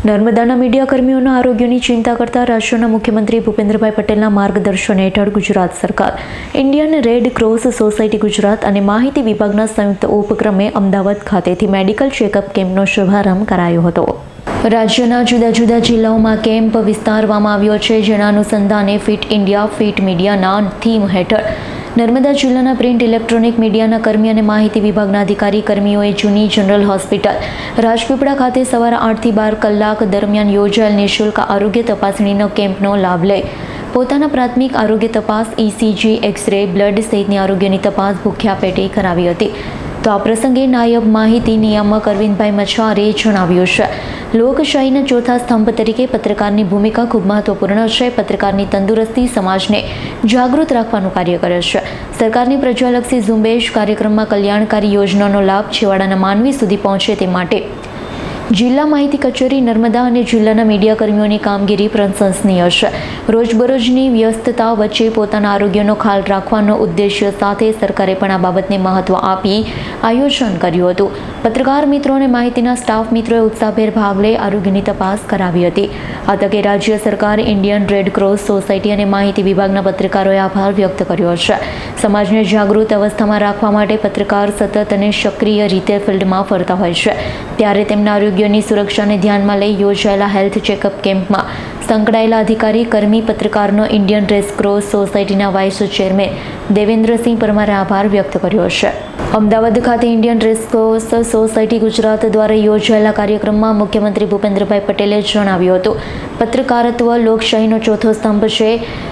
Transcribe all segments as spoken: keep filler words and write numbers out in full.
નર્મદાના મીડિયાકર્મીઓના આરોગ્યની ચિંતા કરતા રાજ્યના મુખ્યમંત્રી ભૂપેન્દ્રભાઈ પટેલના માર્ગદર્શન હેઠળ ગુજરાત સરકાર, Indian red cross society Gujarat અને માહિતી વિભાગના સંયુક્ત ઉપક્રમે અમદાવાદ ખાતેથી મેડિકલ ચેકઅપ કેમ્પનો શુભારંભ કરાયો હતો। રાજ્યના જુદા જુદા જિલ્લાઓમાં કેમ્પ વિસ્તારવામાં આવ્યો છે, જેના અનુસંધાને ફિટ ઇન્ડિયા ફિટ મીડિયાના થીમ હેઠળ નર્મદા જિલ્લાના પ્રિન્ટ ઇલેક્ટ્રોનિક મીડિયાના કર્મી અને માહિતી વિભાગના અધિકારી કર્મીઓએ જૂની જનરલ હોસ્પિટલ રાજપીપળા ખાતે સવારે આઠથી બાર કલાક દરમિયાન યોજાયેલ નિઃશુલ્ક આરોગ્ય તપાસણીનો કેમ્પનો લાભ લઈ પોતાના પ્રાથમિક આરોગ્ય તપાસ, ઈસીજી, એક્સ-રે, બ્લડ સહિતની આરોગ્યની તપાસ ભૂખ્યા પેટે કરાવી હતી। તો આ પ્રસંગે નાયબ માહિતી નિયામક અરવિંદભાઈ મછારે જણાવ્યું છે, લોકશાહીના ચોથા સ્તંભ તરીકે પત્રકારની ભૂમિકા ખૂબ મહત્વપૂર્ણ છે। પત્રકારની તંદુરસ્તી સમાજને જાગૃત રાખવાનું કાર્ય કરે છે। સરકારની પ્રજાલક્ષી ઝુંબેશ કાર્યક્રમમાં કલ્યાણકારી યોજનાનો લાભ છેવાડાના માનવી સુધી પહોંચે તે માટે જિલ્લા માહિતી કચેરી નર્મદા અને જિલ્લાના મીડિયાકર્મીઓની કામગીરી પ્રશંસનીય છે। રોજબરોજની વ્યસ્તતા વચ્ચે પોતાના આરોગ્યનો ખ્યાલ રાખવાનો ઉદ્દેશ્ય સાથે સરકારે પણ આ બાબતને મહત્વ આપી આયોજન કર્યું હતું। પત્રકાર મિત્રો અને માહિતીના સ્ટાફ મિત્રોએ ઉત્સાહભેર ભાગ લઈ આરોગ્યની તપાસ કરાવી હતી। આ તકે રાજ્ય સરકાર, ઇન્ડિયન રેડ ક્રોસ સોસાયટી અને માહિતી વિભાગના પત્રકારોએ આભાર વ્યક્ત કર્યો છે। સમાજને જાગૃત અવસ્થામાં રાખવા માટે પત્રકાર સતત અને સક્રિય રીતે ફિલ્ડમાં ફરતા હોય છે, ત્યારે તેમના આરોગ્યની સુરક્ષાને ધ્યાનમાં લઈ યોજાયેલા હેલ્થ ચેકઅપ કેમ્પમાં સંકળાયેલા અધિકારી, કર્મી, પત્રકારનો ઇન્ડિયન રેડ ક્રોસ સોસાયટીના વાઇસ ચેરમેન દેવેન્દ્રસિંહ પરમારે આભાર વ્યક્ત કર્યો છે। અમદાવાદ ખાતે Indian red cross society Gujarat દ્વારા યોજાયેલા કાર્યક્રમમાં મુખ્યમંત્રી ભૂપેન્દ્રભાઈ પટેલે જણાવ્યું હતું, પત્રકારત્વ લોકશાહીનો ચોથો સ્તંભ છે,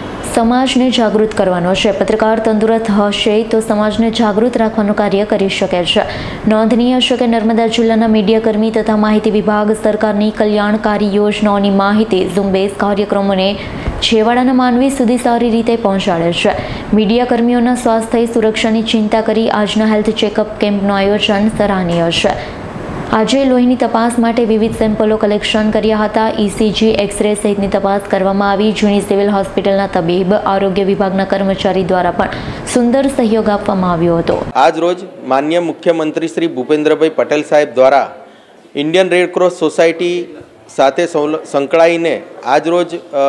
સમાજને જાગૃત કરવાનો છે। પત્રકાર તંદુરસ્ત હશે તો સમાજને જાગૃત રાખવાનું કાર્ય કરી શકે છે। નોંધનીય છે કે નર્મદા જિલ્લાના મીડિયાકર્મી તથા માહિતી વિભાગ સરકારની કલ્યાણકારી યોજનાઓની માહિતી ઝુંબેશ કાર્યક્રમોને છેવાડાના માનવી સુધી સારી રીતે પહોંચાડે છે। મીડિયાકર્મીઓના સ્વાસ્થ્ય સુરક્ષાની ચિંતા કરી આજના હેલ્થ ચેકઅપ કેમ્પનું આયોજન સરાહનીય છે। આજે લોહીની તપાસ માટે વિવિધ સેમ્પલો કલેક્શન કર્યા હતા। ઈસીજી, એક્સ-રે સહિતની તપાસ કરવામાં આવી। જૂની સિવિલ હોસ્પિટલના તબીબ, આરોગ્ય વિભાગના કર્મચારી દ્વારા પણ સુંદર સહયોગ આપવામાં આવ્યો હતો। આજ રોજ માન્ય મુખ્યમંત્રી શ્રી ભૂપેન્દ્રભાઈ પટેલ સાહેબ દ્વારા ઇન્ડિયન રેડ ક્રોસ સોસાયટી સાથે સંકળાઈને આજ રોજ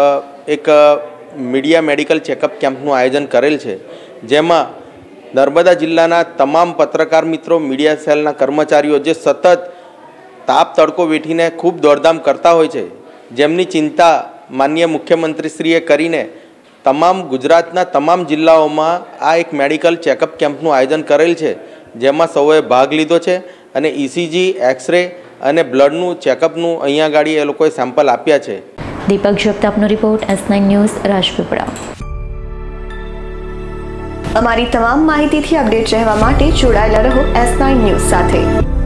એક મીડિયા મેડિકલ ચેકઅપ કેમ્પનું આયોજન કરેલ છે, જેમાં નર્મદા જિલ્લાના તમામ પત્રકાર મિત્રો, મીડિયા સેલના કર્મચારીઓ જે સતત તાપ તડકો વેઠીને ખૂબ દોડધામ કરતા હોય છે, જેમની ચિંતા માનનીય મુખ્યમંત્રીશ્રીએ કરીને તમામ ગુજરાતના તમામ જિલ્લાઓમાં આ એક મેડિકલ ચેકઅપ કેમ્પનું આયોજન કરેલ છે, જેમાં સૌએ ભાગ લીધો છે અને ઈસીજી, એક્સ-રે અને બ્લડનું ચેકઅપનું અહીંયા ગાડી એ લોકોએ સેમ્પલ આપ્યા છે। દીપક જગતાપનો report, S nine news, Rajpipla. અમારી તમામ માહિતીથી અપડેટ રહેવા માટે જોડાયેલા રહો એસ નાઇન ન્યૂઝ સાથે।